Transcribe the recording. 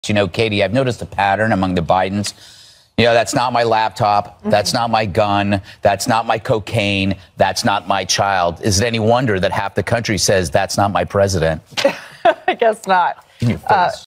You know, Katie, I've noticed a pattern among the Bidens. You know, that's not my laptop. That's not my gun. That's not my cocaine. That's not my child. Is it any wonder that half the country says that's not my president? I guess not.